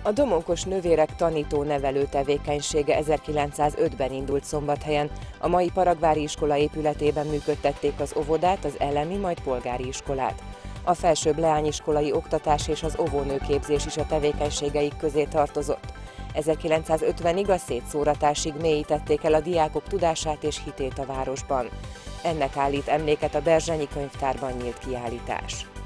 A Domonkos nővérek tanító-nevelő tevékenysége 1905-ben indult Szombathelyen. A mai Paragvári iskola épületében működtették az óvodát, az elemi, majd polgári iskolát. A felsőbb leányiskolai oktatás és az óvónőképzés is a tevékenységeik közé tartozott. 1950-ig a szétszóratásig mélyítették el a diákok tudását és hitét a városban. Ennek állít emléket a Berzsenyi könyvtárban nyílt kiállítás.